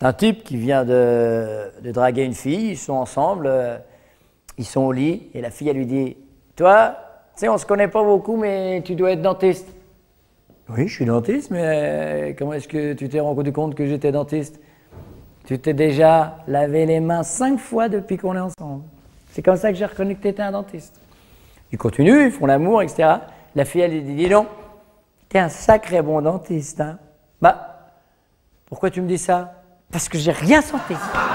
C'est un type qui vient de draguer une fille, ils sont ensemble, ils sont au lit, et la fille, elle lui dit « Toi, tu sais, on se connaît pas beaucoup, mais tu dois être dentiste. » « Oui, je suis dentiste, mais comment est-ce que tu t'es rendu compte que j'étais dentiste? Tu t'es déjà lavé les mains 5 fois depuis qu'on est ensemble. C'est comme ça que j'ai reconnu que tu étais un dentiste. » Ils continuent, ils font l'amour, etc. La fille, elle lui dit « Dis donc, t'es un sacré bon dentiste, hein. » Bah, pourquoi tu me dis ça? Parce que j'ai rien senti.